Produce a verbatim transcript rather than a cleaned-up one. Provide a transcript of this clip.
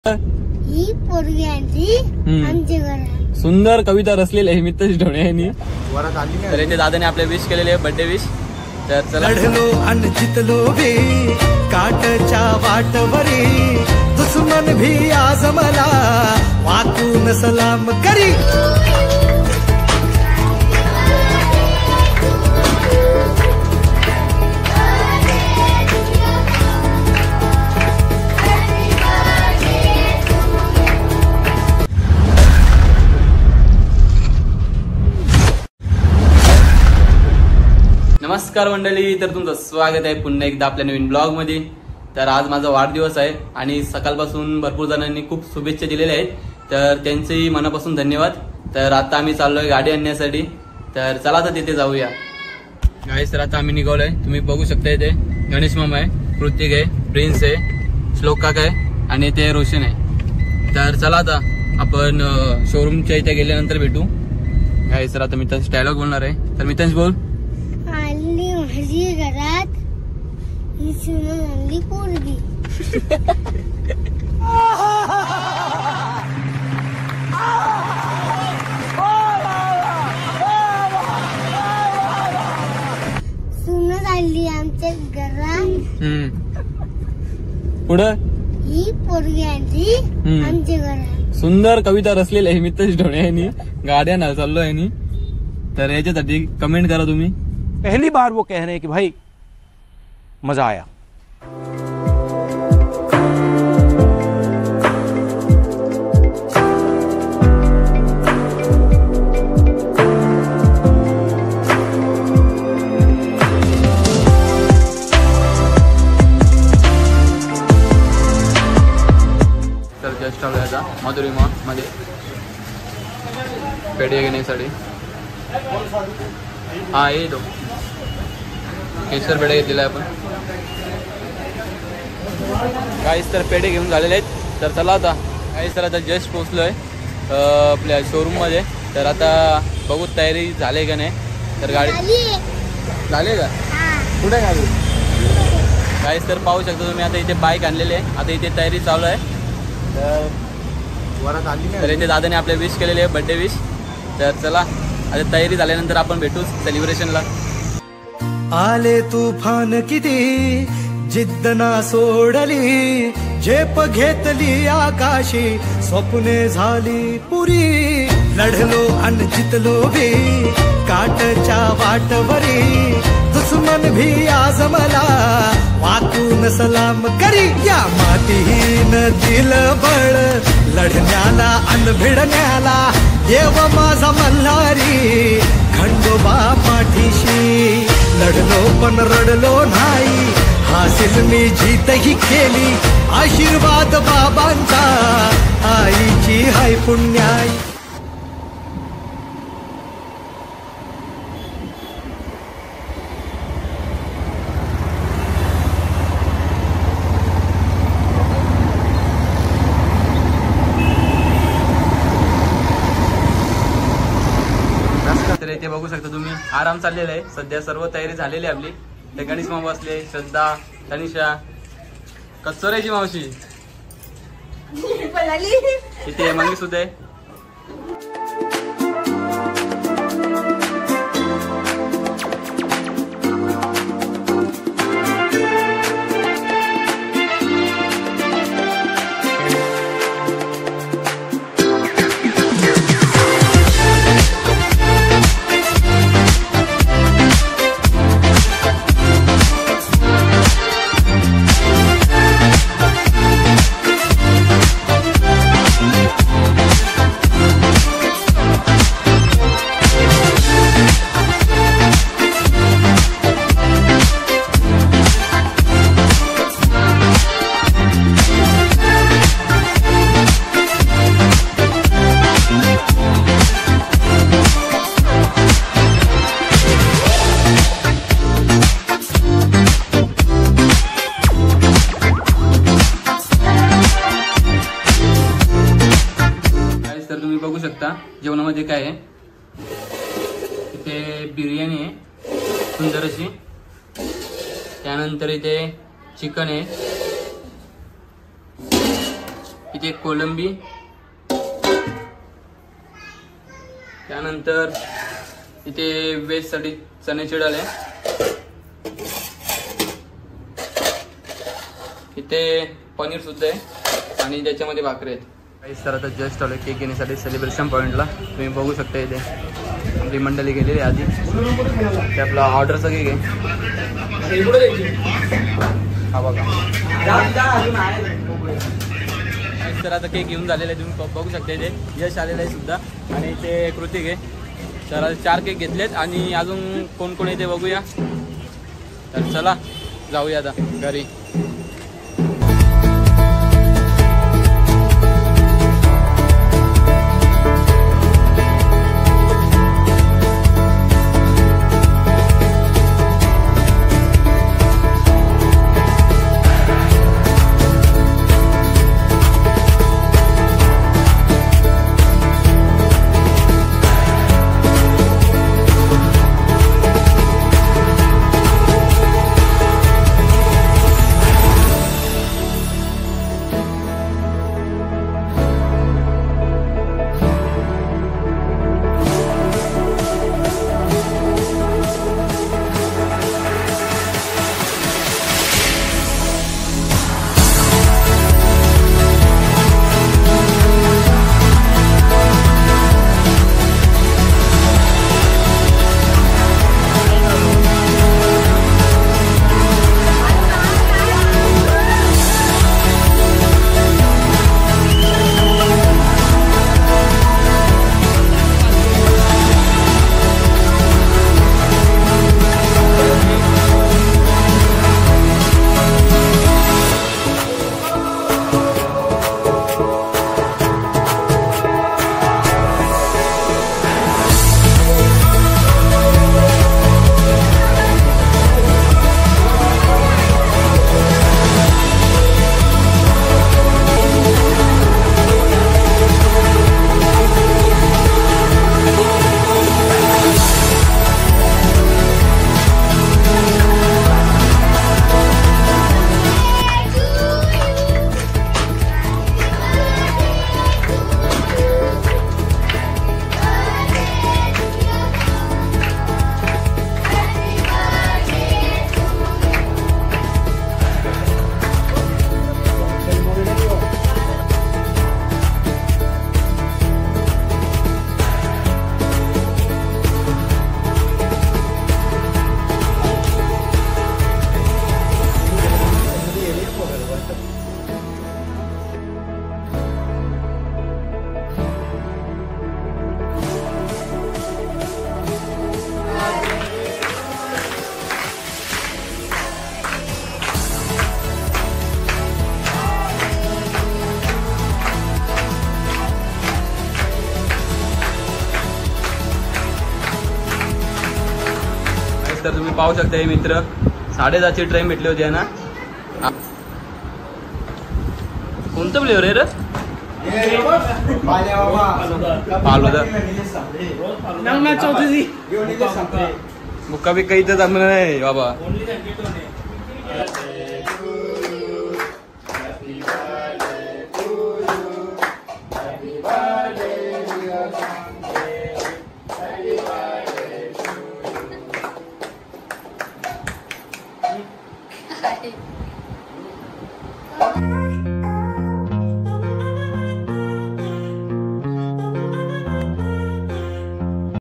ही पोरगी आणली आमच्या घरात. सुंदर कविता रचलेली आहे मितेश ढोणे यांनी. तर इथे दादाने आपले विश केलेले बर्थडे विश. तर चला लढलो आणि जितलो बे काटच्या वाटवरी दुश्मन भी आज मला वाकून सलाम करी. नमस्कार मंडळी, तर तुमचं स्वागत आहे पुन्हा एकदा आपल्या नवीन ब्लॉग मध्ये. तर आज माझा वाढदिवस आहे आणि सकाळपासून भरपूर जणांनी खूप शुभेच्छा दिलेल्या आहेत, तर त्यांचेही मनापासून धन्यवाद. तर आता आम्ही चाललोय गाडी आणण्यासाठी. तर चला तर तिथे जाऊया गाईस. तर आता आम्ही निघालोय, तुम्ही बघू शकता. इथे गणेश मामा आहे, कृतिक आहे, प्रिन्स आहे, श्लोक काका आहे आणि ते रोशन आहे. तर चला आता आपण शोरूमच्या इथे गेल्यानंतर भेटू गाईस. तर आता मी त्यांचा डायलॉग बोलणार आहे. तर मी त्यांच बोल. आणली माझी घरात ही सुनून आणली पोरगी. सुनून आणली आमच्या घरात. पुढं ही पोरगी आणली आमच्या घरात. सुंदर कविता रचलेली आहे मितेश ढोणे यांनी. गाड्या ना चाललो यांनी. तर याच्यासाठी कमेंट करा तुम्ही. पहली बार वो कह रहे हैं कि भाई मजा आया. तर जस्ट आलो आता माधुरी मॉल मध्ये पेढे घेण्यासाठी. हा ये तो केसर पेढे घेतलेला आहे आपण काहीच. तर पेढे घेऊन झालेले आहेत. तर चला आता काहीच. तर आता जस्ट पोचलो आहे आपल्या शोरूम मध्ये. तर आता बघू तयारी झाली का नाही. तर गाडी झाली का, कुठे गाडी काहीच. तर पाहू शकता तुम्ही, आता इथे बाईक आणलेली आहे, आता इथे तयारी चालू आहे. तर इथे दादाने आपले विश केलेले आहे बर्थडे विश. तर चला आता तयारी झाल्यानंतर आपण भेटू सेलिब्रेशनला. आले तुफान किती जिद्द ना सोडली, झेप घेतली आकाशी स्वप्ने झाली पुरी. लढलो आणि जितलो बे काटच्या वाटवरी दुश्मन भी आज मला वाकून सलाम करी. या मातीहीन दिलं बळ लढण्याला अन भिडण्याला देव माझा मल्हारी खंडोबा पाठीशी. लढलो पण रडलो नाही, हासिल मी जीतही केली. आशीर्वाद बाबांचा आईची हाय पुण्याई. तर इथे बघू शकता तुम्ही, आराम चाललेला आहे सध्या. सर्व तयारी झालेली आहे आपली. ते गणेश मामा बसले, श्रद्धा, तनिषा, कचोऱ्याची मावशी इथे मंगी सुद्धा आहे. बघू शकता जेवणामध्ये काय आहे. इथे बिर्याणी आहे सुंदर अशी, त्यानंतर इथे चिकन आहे, इथे कोलंबी, त्यानंतर इथे वेज साठी चण्याची डाळ आहे, इथे पनीर सुद्धा आहे आणि त्याच्यामध्ये भाकरी आहेत. काही सर आता जस्ट आलो केक घेण्यासाठी सेलिब्रेशन पॉईंटला. तुम्ही बघू शकता इथे आपली मंडळी गेलेली आधी. ते आपला ऑर्डरचा केक आहे हा बघा. तर आता केक घेऊन झालेला आहे, तुम्ही बघू शकता इथे यश आलेलं आहे सुद्धा आणि इथे कृतिक आहे. तर आता चार केक घेतलेत आणि अजून कोण कोण येते बघूया. तर चला जाऊया आता घरी. तर तुम्ही पाहू शकता हे मित्र साडेदहाची ट्रेन भेटली होती ना. कोणतं फ्लेवर आहे रे? मुक्का बी काही तर जमलं नाही बाबा.